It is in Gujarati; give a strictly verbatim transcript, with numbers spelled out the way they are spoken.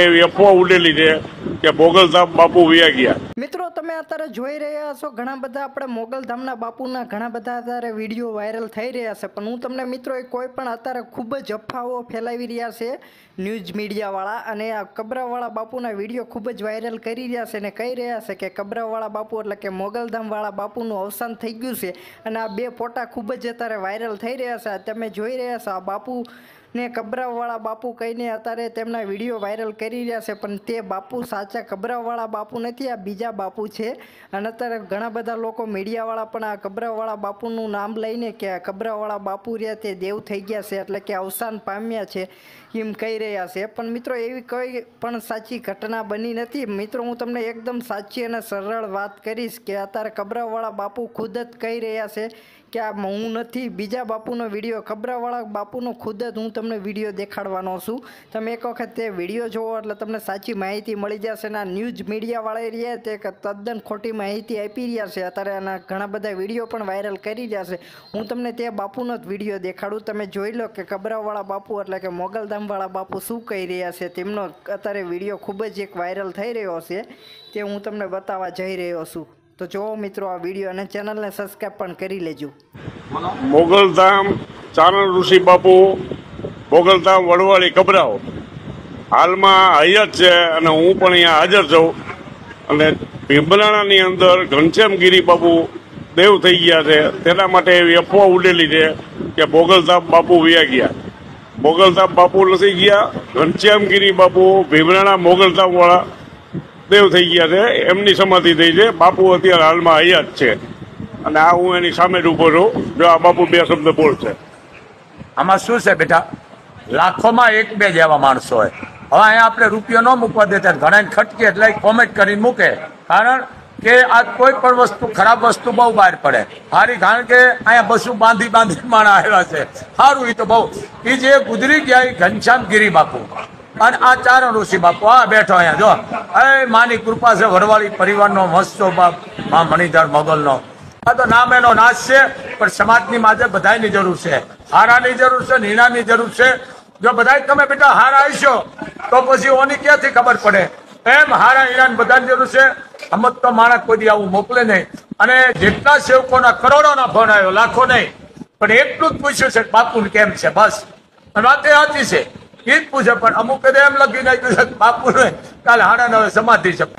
અફવા ઉડેલી છે કે મોગલધામ બાપુ વયા ગયા। મિત્રો તમે અત્યારે જોઈ રહ્યા છો ઘણા બધા આપણે મોગલધામના બાપુના ઘણા બધા અત્યારે વિડીયો વાયરલ થઈ રહ્યા છે, પણ હું તમને મિત્રો એ કોઈ પણ અત્યારે ખૂબ જ અફવાઓ ફેલાવી રહ્યા છે ન્યૂઝ મીડિયાવાળા, અને આ કબરાવાળા બાપુના વિડીયો ખૂબ જ વાયરલ કરી રહ્યા છે અને કહી રહ્યા છે કે કબરાવાળા બાપુ એટલે કે મોગલધામવાળા બાપુનું અવસાન થઈ ગયું છે, અને આ બે ફોટા ખૂબ જ અત્યારે વાયરલ થઈ રહ્યા છે। તમે જોઈ રહ્યા છો આ બાપુ ને કબરાવાળા બાપુ કહીને અત્યારે તેમના વિડીયો વાયરલ કરી રહ્યા છે, પણ તે બાપુ સાચા કબરાવાળા બાપુ નથી, આ બીજા બાપુ છે। અને અત્યારે ઘણા બધા લોકો મીડિયાવાળા પણ આ કબરાવાળા બાપુનું નામ લઈને કે આ કબરાવાળા બાપુ રહ્યા તે દેવ થઈ ગયા છે એટલે કે અવસાન પામ્યા છે એમ કહી રહ્યા છે, પણ મિત્રો એવી કોઈ પણ સાચી ઘટના બની નથી। મિત્રો હું તમને એકદમ સાચી અને સરળ વાત કરીશ કે અત્યારે કબરાવાળા બાપુ ખુદ જ કહી રહ્યા છે કે આ હું નથી, બીજા બાપુનો વિડીયો કબરાવાળા બાપુનો ખુદ જ હું તમને વિડીયો દેખાડવાનો છું। તમે એક વખત તે વિડીયો જોવો એટલે તમને સાચી માહિતી મળી જશે। અને આ ન્યૂઝ મીડિયાવાળા રહ્યા તે તદ્દન ખોટી માહિતી આપી રહ્યા છે અત્યારે, આના ઘણા બધા વિડીયો પણ વાયરલ કરી રહ્યા છે। હું તમને તે બાપુનો જ વિડીયો દેખાડું, તમે જોઈ લો કે કબરાવાળા બાપુ એટલે કે મોગલધામવાળા બાપુ શું કહી રહ્યા છે। તેમનો અત્યારે વિડીયો ખૂબ જ એક વાયરલ થઈ રહ્યો છે, તે હું તમને બતાવવા જઈ રહ્યો છું। તો જો મિત્રો આ વિડીયો અને ચેનલને સબસ્ક્રાઈબ પણ કરી લેજો। મોગલધામ ચારણ ઋષિ બાપુ મોગલધામ વડવાળી કબરાઓ હાલમાં હયાત છે અને હું પણ અહીંયા હાજર છું। અને ભીમરાણાની અંદર ઘનશ્યામગીરી બાપુ દેવ થઈ ગયા છે, તેના માટે એવી અફવા ઉડેલી છે કે મોગલધામ બાપુ વયા ગયા। મોગલધામ બાપુ નથી ગયા, ઘનશ્યામગીરી બાપુ ભીમરાણા મોગલધામ વાળા દેવ થઈ ગયા છે, એમની સમાધિ થઈ છે। બાપુ અત્યારે હાલમાં હયાત છે અને આ હું એની સામે જ ઉભો છું। જો આ બાપુ બે શબ્દ બોલશે। આમાં શું છે બેટા, લાખોમાં એક બે જેવા માણસો હોય। હવે અહીંયા આપણે રૂપિયો ન મૂકવા દેતા, ઘણા ખટકે એટલે કોમેન્ટ કરીને મૂકે, કારણ કે આ કોઈ પણ વસ્તુ ખરાબ વસ્તુ બહુ બહાર પડે સારી, કારણ કે અહીંયા બસું બાંધી બાંધી માણા આવ્યા છે સારું। એ તો બહુ એ જે ગુજરી ગયા એ ઘનશ્યામગીરી બાપુ અને આ ચારણ ઋષિ બાપુ આ બેઠો અહીંયા જો, એ માની કૃપા છે વરવાળી પરિવારનો મસ્તો બાપ મા મણિધર મોગલનો। આ તો નામ એનો નાશ છે, પણ સમાજની માથે બધાની જરૂર છે, હારાની જરૂર છે, નીણાની જરૂર છે। જો બધા તમે બેટા હારા આવીશો તો પછી ઓની ક્યાંથી ખબર પડે, એમ હારા હીરાની બધાની જરૂર છે। અમત તો માણસ કોઈ આવું મોકલે નહીં, અને જેટલા સેવકોના કરોડોના ફોન આવ્યો, લાખો નહીં, પણ એટલું જ પૂછ્યું છે બાપુ કેમ છે, બસ વાત એ સાચી છે, એ જ પૂછે। પણ અમુક એમ લખી નાખ્યું છે બાપુ ને કાલે હાડા સમાધિ છે।